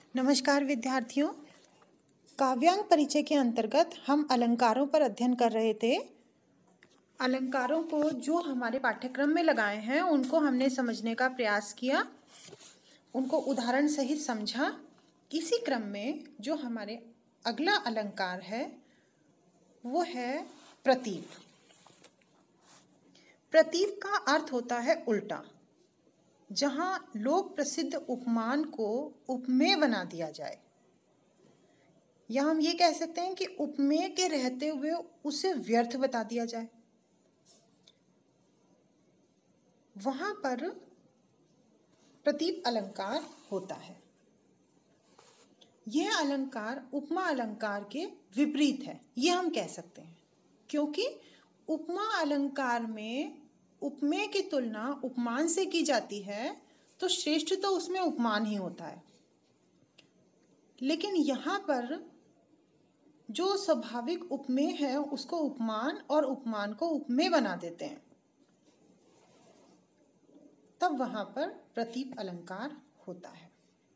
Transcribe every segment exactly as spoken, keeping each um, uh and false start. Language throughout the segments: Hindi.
नमस्कार विद्यार्थियों। काव्यांग परिचय के अंतर्गत हम अलंकारों पर अध्ययन कर रहे थे। अलंकारों को जो हमारे पाठ्यक्रम में लगाए हैं उनको हमने समझने का प्रयास किया, उनको उदाहरण सहित समझा। इसी क्रम में जो हमारे अगला अलंकार है वो है प्रतीप। प्रतीप का अर्थ होता है उल्टा, जहाँ लोक प्रसिद्ध उपमान को उपमेय बना दिया जाए, या हम ये कह सकते हैं कि उपमेय के रहते हुए उसे व्यर्थ बता दिया जाए। वहां पर प्रतीप अलंकार होता है। यह अलंकार उपमा अलंकार के विपरीत है, यह हम कह सकते हैं, क्योंकि उपमा अलंकार में उपमेय की तुलना उपमान से की जाती है तो श्रेष्ठ तो उसमें उपमान ही होता है। लेकिन यहाँ पर जो स्वाभाविक उपमेय है उसको उपमान और उपमान को उपमेय बना देते हैं, तब वहाँ पर प्रतीप अलंकार होता है।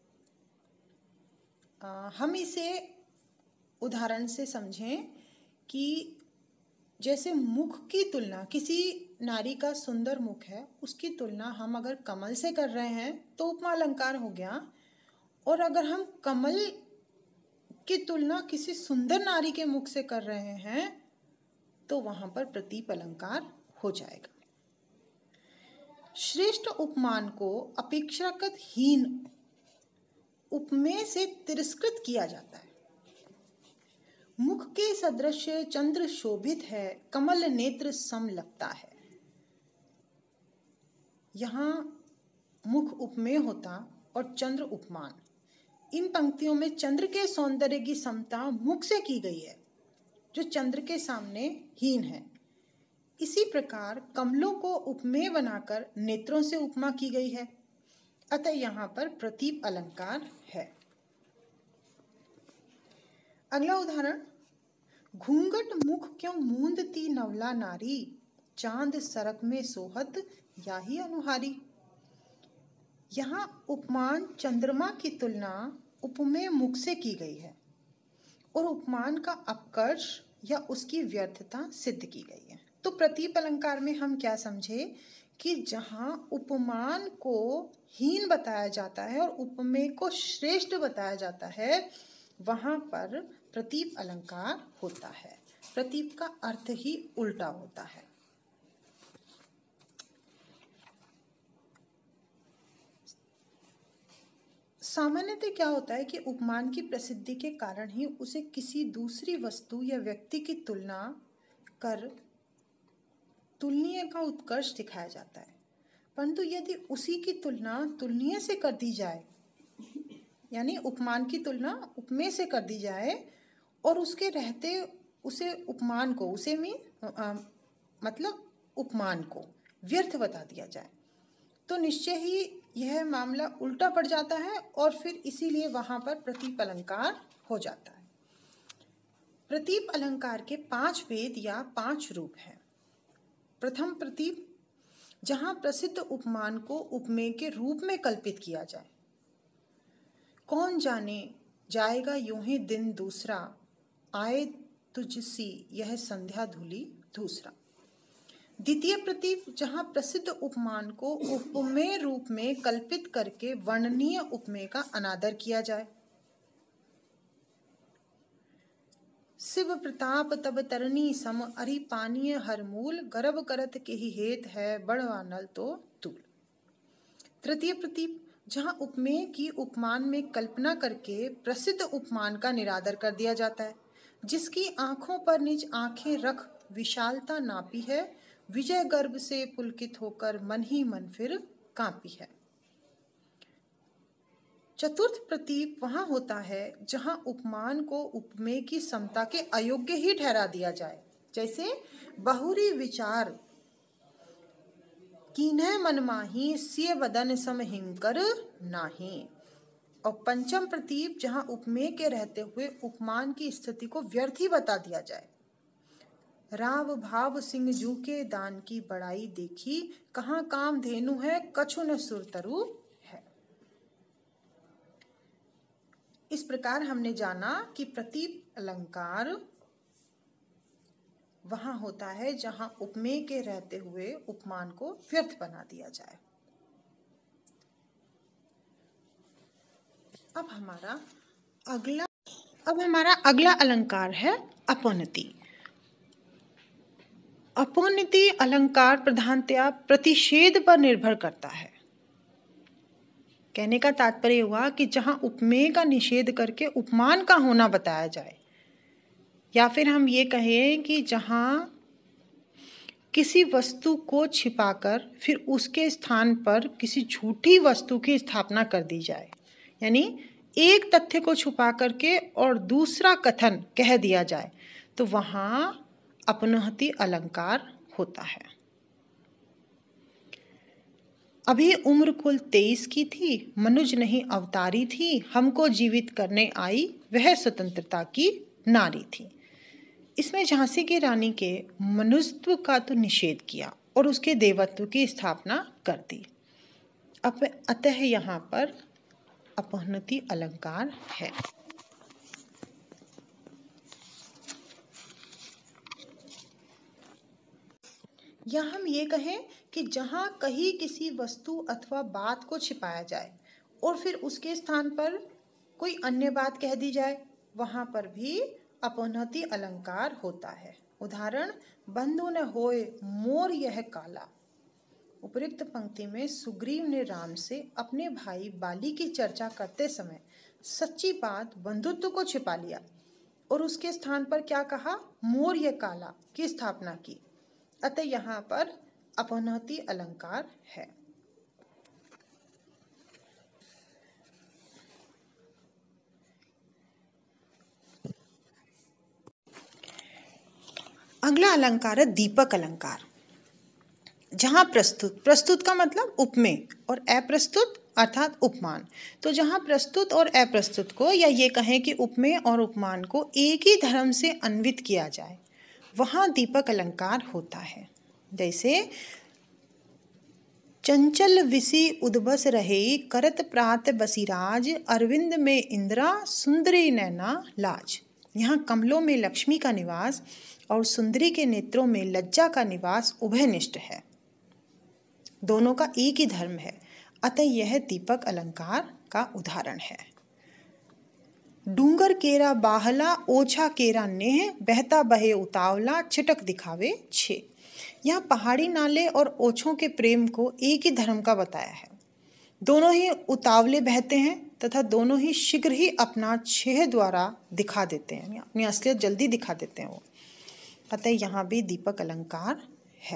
आ, हम इसे उदाहरण से समझें कि जैसे मुख की तुलना, किसी नारी का सुंदर मुख है, उसकी तुलना हम अगर कमल से कर रहे हैं तो उपमा अलंकार हो गया, और अगर हम कमल की तुलना किसी सुंदर नारी के मुख से कर रहे हैं तो वहां पर प्रतीप अलंकार हो जाएगा। श्रेष्ठ उपमान को अपेक्षाकृत हीन उपमेय से तिरस्कृत किया जाता है। मुख के सदृश चंद्र शोभित है, कमल नेत्र सम लगता है। यहाँ मुख उपमेय होता और चंद्र उपमान। इन पंक्तियों में चंद्र के सौंदर्य की समता मुख से की गई है, जो चंद्र के सामने हीन है। इसी प्रकार कमलों को उपमेय बनाकर नेत्रों से उपमा की गई है, अतः यहाँ पर प्रतीप अलंकार है। अगला उदाहरण, घूंघट मुख क्यों मूंदती नवला नारी, चांद सरक में सोहत याही अनुहारी। यहाँ उपमान चंद्रमा की तुलना उपमेय मुख से की गई है और उपमान का अपकर्ष या उसकी व्यर्थता सिद्ध की गई है। तो प्रतीप अलंकार में हम क्या समझे कि जहाँ उपमान को हीन बताया जाता है और उपमेय को श्रेष्ठ बताया जाता है, वहाँ पर प्रतीप अलंकार होता है। प्रतीप का अर्थ ही उल्टा होता है। सामान्यतः क्या होता है कि उपमान की प्रसिद्धि के कारण ही उसे किसी दूसरी वस्तु या व्यक्ति की तुलना कर तुलनीय का उत्कर्ष दिखाया जाता है, परंतु यदि उसी की तुलना तुलनीय से कर दी जाए, यानी उपमान की तुलना उपमेय से कर दी जाए और उसके रहते उसे उपमान को उसे में आ, मतलब उपमान को व्यर्थ बता दिया जाए, तो निश्चय ही यह मामला उल्टा पड़ जाता है और फिर इसीलिए वहां पर प्रतीप अलंकार हो जाता है। प्रतीप अलंकार के पांच भेद या पांच रूप हैं। प्रथम प्रतीप, जहां प्रसिद्ध उपमान को उपमेय के रूप में कल्पित किया जाए। कौन जाने जाएगा यूं ही दिन दूसरा, आए तुझसी यह संध्या धूली दूसरा। द्वितीय प्रतीप, जहां प्रसिद्ध उपमान को उपमेय रूप में कल्पित करके वर्णनीय उपमेय का अनादर किया जाए। शिव प्रताप तब तरनी सम, अरि पानीय हर मूल, गर्भ करत के ही हेत है, बड़वा नल तो तूल। तृतीय प्रतीप, जहां उपमेय की उपमान में कल्पना करके प्रसिद्ध उपमान का निरादर कर दिया जाता है। जिसकी आंखों पर निज आंखें रख विशालता नापी है, विजय गर्भ से पुलकित होकर मन ही मन फिर कांपी है। चतुर्थ प्रतीप वहां होता है जहां उपमान को उपमेय की समता के अयोग्य ही ठहरा दिया जाए, जैसे बहुरी विचार कीन्ह मन माही, सिय बदन सम हिंकर नाही। और पंचम प्रतीप, जहां उपमेय के रहते हुए उपमान की स्थिति को व्यर्थ ही बता दिया जाए। राव भाव सिंह जू के दान की बड़ाई देखी, कहाँ काम धेनु है कछु न सुरतरु है। इस प्रकार हमने जाना कि प्रतीप अलंकार वहां होता है जहां उपमेय के रहते हुए उपमान को व्यर्थ बना दिया जाए। अब हमारा अगला अब हमारा अगला अलंकार है अपौन्नति। अपौन्नति अलंकार प्रधानतया प्रतिषेध पर निर्भर करता है। कहने का तात्पर्य हुआ कि जहां उपमेय का निषेध करके उपमान का होना बताया जाए, या फिर हम ये कहें कि जहां किसी वस्तु को छिपाकर फिर उसके स्थान पर किसी झूठी वस्तु की स्थापना कर दी जाए, यानी एक तथ्य को छुपा करके और दूसरा कथन कह दिया जाए, तो वहां अपौन्नति अलंकार होता है। अभी उम्र कुल तेईस की थी, मनुज नहीं अवतारी थी, हमको जीवित करने आई वह स्वतंत्रता की नारी थी। इसमें झांसी की रानी के मनुष्यत्व का तो निषेध किया और उसके देवत्व की स्थापना कर दी। अब अतः यहाँ पर अपौन्नति अलंकार है। या हम ये कहें कि जहाँ कहीं किसी वस्तु अथवा बात को छिपाया जाए और फिर उसके स्थान पर कोई अन्य बात कह दी जाए, वहाँ पर भी अपौन्नति अलंकार होता है। उदाहरण, बंधु न होए मोर यह काला। उपयुक्त पंक्ति में सुग्रीव ने राम से अपने भाई बाली की चर्चा करते समय सच्ची बात बंधुत्व को छिपा लिया और उसके स्थान पर क्या कहा, मोर यह काला की स्थापना की। अतः यहाँ पर अपौन्नति अलंकार है। अगला अलंकार है दीपक अलंकार। जहां प्रस्तुत, प्रस्तुत का मतलब उपमेय और अप्रस्तुत अर्थात उपमान, तो जहां प्रस्तुत और अप्रस्तुत को, या ये कहें कि उपमेय और उपमान को एक ही धर्म से अन्वित किया जाए, वहां दीपक अलंकार होता है। जैसे चंचल विसी उदबस रहे, करत प्रात बसिराज, अरविंद में इंद्रा सुंदरी नैना लाज। यहाँ कमलों में लक्ष्मी का निवास और सुंदरी के नेत्रों में लज्जा का निवास उभयनिष्ठ है, दोनों का एक ही धर्म है। अतः यह दीपक अलंकार का उदाहरण है। डूंगर केरा बाहला, ओछा केरा नेह, बहता बहे उतावला, छिटक दिखावे छे। यहाँ पहाड़ी नाले और ओछों के प्रेम को एक ही धर्म का बताया है। दोनों ही उतावले बहते हैं तथा दोनों ही शीघ्र ही अपना छेह द्वारा दिखा देते हैं, अपनी असलियत जल्दी दिखा देते हैं वो। अतः यहाँ भी दीपक अलंकार है।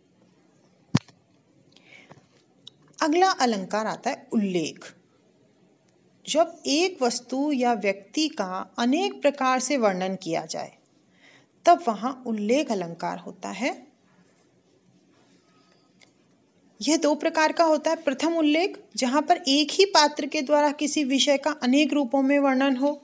अगला अलंकार आता है उल्लेख। जब एक वस्तु या व्यक्ति का अनेक प्रकार से वर्णन किया जाए, तब वहां उल्लेख अलंकार होता है। यह दो प्रकार का होता है। प्रथम उल्लेख, जहां पर एक ही पात्र के द्वारा किसी विषय का अनेक रूपों में वर्णन हो,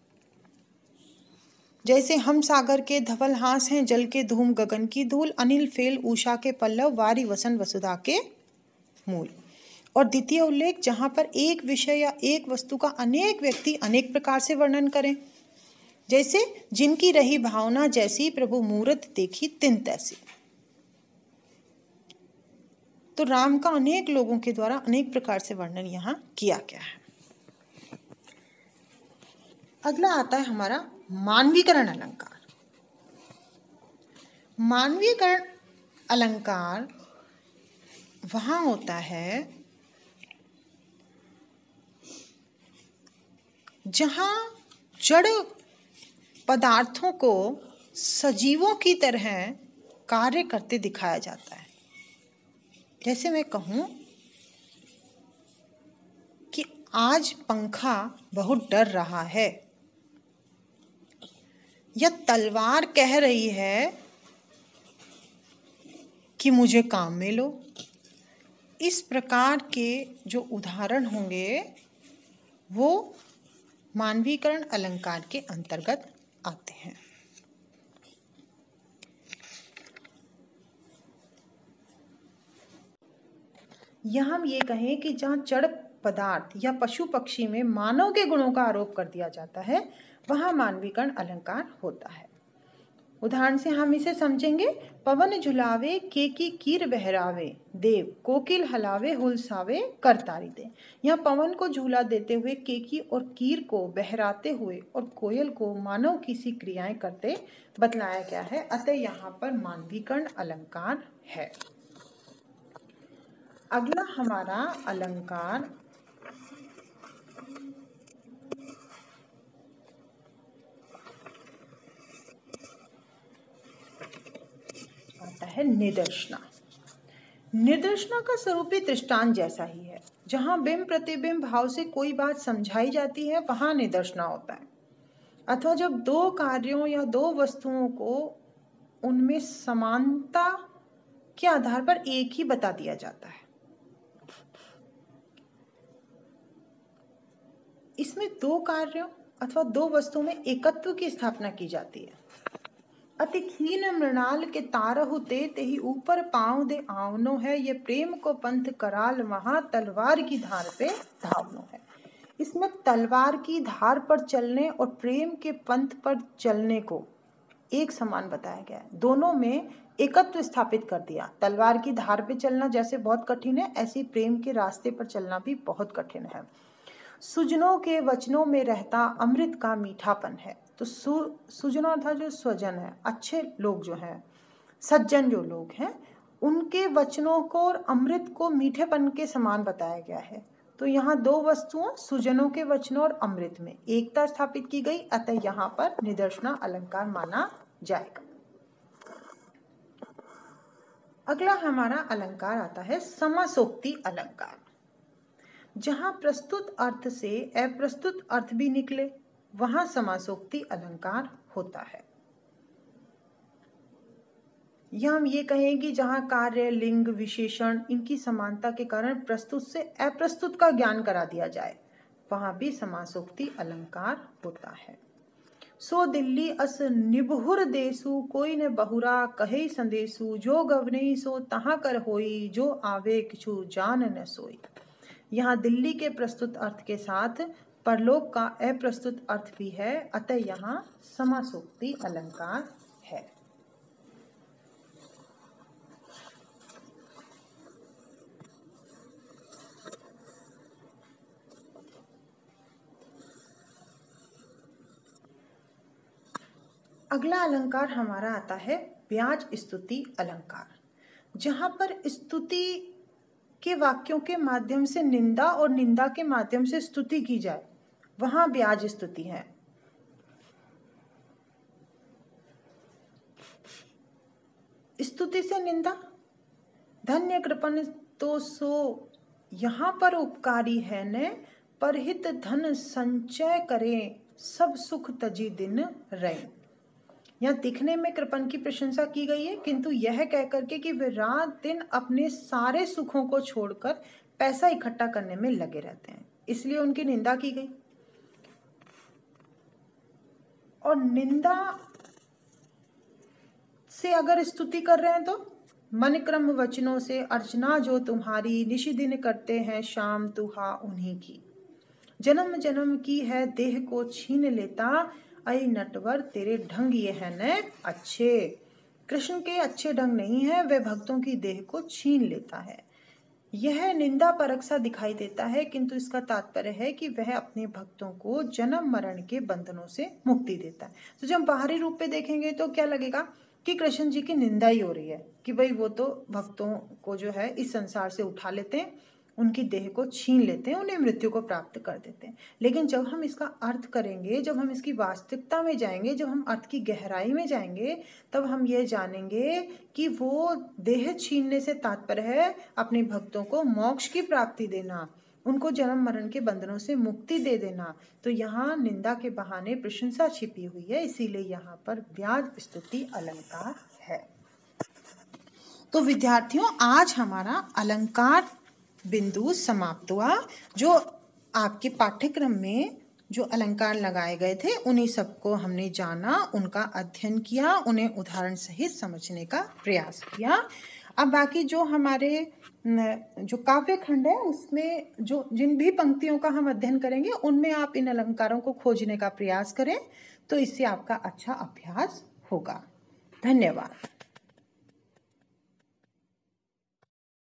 जैसे हम सागर के धवल हास हैं, जल के धूम गगन की धूल, अनिल फेल उषा के पल्लव, वारी वसन वसुधा के मूल। और द्वितीय उल्लेख, जहां पर एक विषय या एक वस्तु का अनेक व्यक्ति अनेक प्रकार से वर्णन करें, जैसे जिनकी रही भावना जैसी, प्रभु मूरत देखी तिन तैसी। तो राम का अनेक लोगों के द्वारा अनेक प्रकार से वर्णन यहाँ किया गया है। अगला आता है हमारा मानवीकरण अलंकार। मानवीकरण अलंकार वहां होता है जहां जड़ पदार्थों को सजीवों की तरह कार्य करते दिखाया जाता है। जैसे मैं कहूं कि आज पंखा बहुत डर रहा है, या तलवार कह रही है कि मुझे काम में लो। इस प्रकार के जो उदाहरण होंगे वो मानवीकरण अलंकार के अंतर्गत आते हैं। यहाँ हम ये कहें कि जहाँ जड़ पदार्थ या पशु पक्षी में मानव के गुणों का आरोप कर दिया जाता है वहाँ मानवीकरण अलंकार होता है। उदाहरण से हम इसे समझेंगे। पवन झुलावे केकी कीर बहरावे, देव कोकिल हलावे हुलसावे करतारी दे। यहाँ पवन को झूला देते हुए, केकी और कीर को बहराते हुए और कोयल को मानव किसी क्रियाएं करते बतलाया गया है, अतः यहाँ पर मानवीकरण अलंकार है। अगला हमारा अलंकार आता है निदर्शना। निदर्शना का स्वरूप भी दृष्टांत जैसा ही है। जहां बिंब प्रतिबिंब भाव से कोई बात समझाई जाती है वहां निदर्शना होता है। अथवा जब दो कार्यों या दो वस्तुओं को उनमें समानता के आधार पर एक ही बता दिया जाता है। इसमें दो कार्यों अथवा दो वस्तुओं में एकत्व की स्थापना की जाती है। अति क्षीण मृणाल के तारहु ते तेहि ऊपर पाँव दे आवनो है, ये प्रेम को पंथ कराल वहां तलवार की धार पे धावनो है। इसमें तलवार की धार पर चलने और प्रेम के पंथ पर चलने को एक समान बताया गया है। दोनों में एकत्व स्थापित कर दिया। तलवार की धार पे चलना जैसे बहुत कठिन है, ऐसे प्रेम के रास्ते पर चलना भी बहुत कठिन है। सुजनों के वचनों में रहता अमृत का मीठापन है। तो सु सुजनों अर्थात जो स्वजन है, अच्छे लोग जो हैं, सज्जन जो लोग हैं, उनके वचनों को और अमृत को मीठेपन के समान बताया गया है। तो यहाँ दो वस्तुओं सुजनों के वचनों और अमृत में एकता स्थापित की गई, अतः यहाँ पर निदर्शना अलंकार माना जाएगा। अगला हमारा अलंकार आता है समासोक्ति अलंकार। जहां प्रस्तुत अर्थ से अप्रस्तुत अर्थ भी निकले वहां समासोक्ति अलंकार होता है। यह हम ये कहें कि जहां कार्य, लिंग, विशेषण इनकी समानता के कारण प्रस्तुत से अप्रस्तुत का ज्ञान करा दिया जाए वहां भी समासोक्ति अलंकार होता है। सो दिल्ली अस निबहुर देसु, कोई न बहुरा कहे संदेसु, जो गवनई सो तहाँ कर होई, जो आवे किछु जान न सोई। यहाँ दिल्ली के प्रस्तुत अर्थ के साथ परलोक का अप्रस्तुत अर्थ भी है, अतः यहाँ समासोक्ति अलंकार है। अगला अलंकार हमारा आता है ब्याज स्तुति अलंकार। जहां पर स्तुति के वाक्यों के माध्यम से निंदा और निंदा के माध्यम से स्तुति की जाए वहां ब्याज स्तुति है। स्तुति से निंदा, धन्य कृपण तो सो यहाँ पर उपकारी है ने, परहित धन संचय करें, सब सुख तजी दिन रहे। यहाँ दिखने में कृपण की प्रशंसा की गई है, किंतु यह कह करके कि वे रात दिन अपने सारे सुखों को छोड़कर पैसा इकट्ठा करने में लगे रहते हैं, इसलिए उनकी निंदा की गई। और निंदा से अगर स्तुति कर रहे हैं तो मन क्रम वचनों से अर्चना जो तुम्हारी, निशि दिन करते हैं शाम तुहा उन्हीं की। जन्म जन्म की है देह को छीन लेता, अय नटवर तेरे ढंग ये है न अच्छे। कृष्ण के अच्छे ढंग नहीं है, वह भक्तों की देह को छीन लेता है। यह निंदा परक सा दिखाई देता है, किंतु इसका तात्पर्य है कि वह अपने भक्तों को जन्म मरण के बंधनों से मुक्ति देता है। तो जब बाहरी रूप पे देखेंगे तो क्या लगेगा कि कृष्ण जी की निंदा ही हो रही है कि भाई वो तो भक्तों को जो है इस संसार से उठा लेते हैं, उनकी देह को छीन लेते हैं, उन्हें मृत्यु को प्राप्त कर देते हैं। लेकिन जब हम इसका अर्थ करेंगे, जब हम इसकी वास्तविकता में जाएंगे, जब हम अर्थ की गहराई में जाएंगे, तब हम ये जानेंगे कि वो देह छीनने से तात्पर्य है अपने भक्तों को मोक्ष की प्राप्ति देना, उनको जन्म मरण के बंधनों से मुक्ति दे देना। तो यहाँ निंदा के बहाने प्रशंसा छिपी हुई है, इसीलिए यहाँ पर ब्याज स्तुति अलंकार है। तो विद्यार्थियों, आज हमारा अलंकार बिंदु समाप्त हुआ। जो आपके पाठ्यक्रम में जो अलंकार लगाए गए थे उन्हीं सबको हमने जाना, उनका अध्ययन किया, उन्हें उदाहरण सहित समझने का प्रयास किया। अब बाकी जो हमारे जो काव्य खंड है उसमें जो जिन भी पंक्तियों का हम अध्ययन करेंगे उनमें आप इन अलंकारों को खोजने का प्रयास करें, तो इससे आपका अच्छा अभ्यास होगा। धन्यवाद।